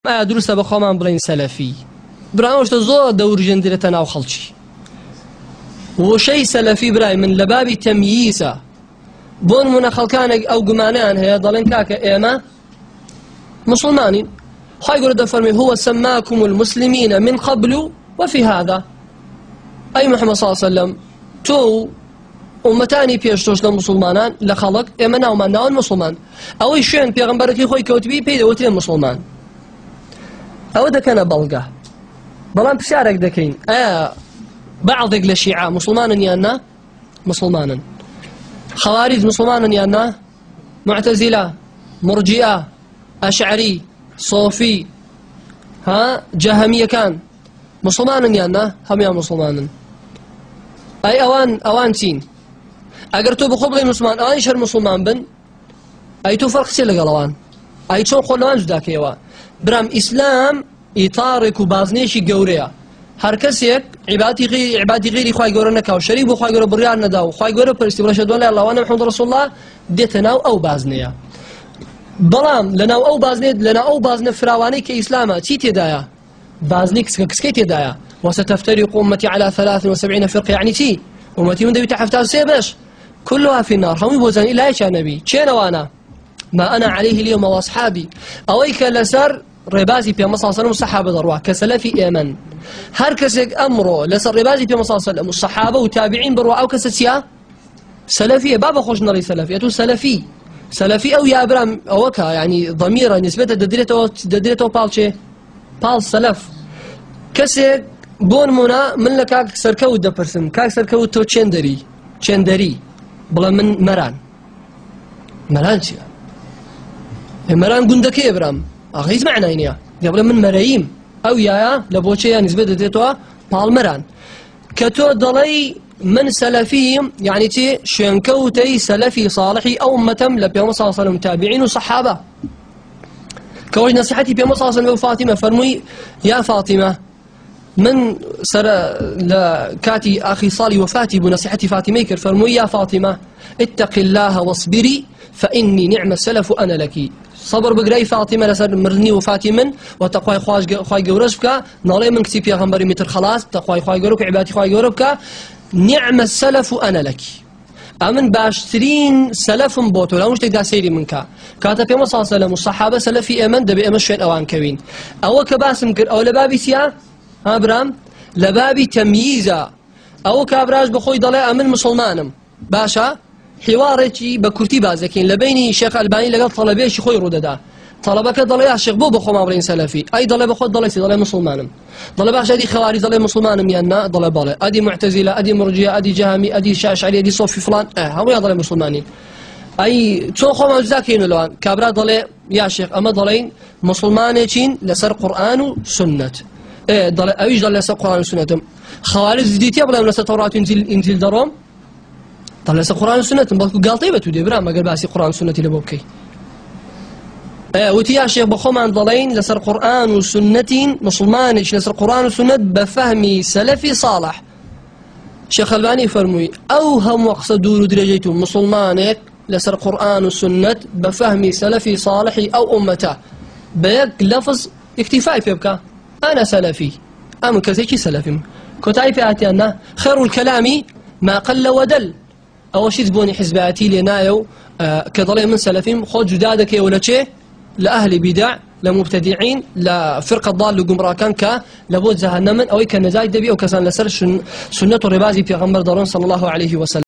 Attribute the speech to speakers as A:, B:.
A: ما دروسه بخوام بلين سلفي برامج تزور دور جندرتنا وخلشي وشيء سلفي براي من لباب تمييزه بون من خلقان او قمانان هي ضلين كاكا ايما مسلمانين خاي يقول فرمي هو سماكم المسلمين من قبل وفي هذا اي محمد صلى الله عليه وسلم تو امتاني بيشتوش للمسلمانان لخلق ايما ناومان ناون مسلمان او شين بيغمبرتي خوي كوتبي بيدا وتين مسلمان او ده كان بلغه بلان بشارك دكين بعض الشيعة مسلمان يانا مسلمانا خوارج مسلمان يانا معتزلة مرجئة أشعري صوفي جهمية كان مسلمان يانا هم يا مسلمان أي أوان تين أقرتو بخبل مسلمان أوان شر مسلمان بن أي تو فرق سيلة قلوان أي تشون خلوان جداك يوا برام إسلام إطارك وبازنيشي قوريا هر کسیک عبادی غیری خواهی گور نکاو شریک بو خواهی گور بریار نداو خواهی گور پرستی برشد ولی الله وانا محمد رسول الله دیت ناو او بازنیا بلام لناو او بازنی لنا او بازن فراوانی که اسلامه چی تدایا بازنی کسکی تدایا وستفترق امتي على 73 فرقه يعني تي امتي من دبي تحفتها سيبش كلها في النار هم يبوزن الى ايش يا نبي شين وانا ما انا عليه اليوم واصحابي اويك لسر ربازي في مصر صلى الصحابه ضروا كسلفي ايمن هر كسك امره لسر ربازي في مصر صلى الصحابه وتابعين بروا او كسسيا سلفيه بابا خوش نري سلفيه تو سلفي او يا ابراهيم اوكا يعني ضميره نسبه ددريته بالشي بال سلف كسك بون منا من لك سركو دبرسن كاك سركو تو چندري بلا من مران شي مران قندك ابراهيم أخيز معنى إنيا قبل من مرايم أو يا لبوشيا نسبة دتوا بالمران كتو ضلي من سلفيهم يعني تي شنكوتي سلفي صالحي أو أمتم لبيهم صلى الله عليه وسلم تابعين وصحابة كوج نصيحتي بيهم صلى الله عليه وسلم فاطمة فرمي يا فاطمة من سر لكاتي أخي صالي وفاتي بنصيحتي فاطمة كر فرمي يا فاطمة اتق الله واصبري فإني نعم السلف أنا لك صبر بقري فاطمة لسر مرني وفاتمن وتقوى خواي جورشك نالي من كتيب يا غنبري متر خلاص تقوى خواي جورك عبادي خواي جورك نعم السلف أنا لك أمن باشترين سلف بوتو لا مش تقدر سيري منك كاتب يوم صلى الله عليه وسلم والصحابة سلفي أمن دبي أمشين أوان كوين أو كباسم كر أو لبابي سيا برام لبابي تمييزا أو كابراج بخوي ضلي أمن مسلمانم باشا حوارتي بكرتي بازكين لبيني شيخ الباني لقال طلبي شي خوي روددا طلبك ضل يا شيخ بو بخو مابرين سلفي اي ضل بخو ضل مسلمان ضل باش ادي خوارج ضل مسلمان يانا ضل باله ادي معتزله ادي مرجئه ادي جهمي ادي شاشعري ادي صوفي فلان هم يا ضل مسلمانين اي تو خو مزاكين لوان كابرا ضل يا شيخ اما ضلين مسلمانين لسر قران وسنه ضل ايش ضل لسر قران وسنه خوارج ديتي بلا لسر توراة انجيل دروم طلع لسه قرآن وسنة بلكو قال طيبة تودي برا ما قال باسي قرآن وسنة لبوبكي وتي يا شيخ بخوم عن ضلين لسر قرآن وسنة مسلمانش لسر قرآن وسنة بفهمي سلفي صالح شيخ الباني فرمي أوهم وقصدوا درجته مسلمانك لسر قرآن وسنة بفهمي سلفي صالحي أو أمته بيك لفظ اكتفاء فيبكى أنا سلفي أم كذلك سلفي كتاي في آتيانا خير الكلام ما قل ودل أول شيء تبوني حزباتي لنايو كضلي من سلفهم خود جدادك ولا شيء لأهل بدع لمبتدعين لفرقة ضال لقمرا كان لبوت جهنم أو كان نزايد دبي أو كسان لسر سنة الربازي في غمر دارون صلى الله عليه وسلم.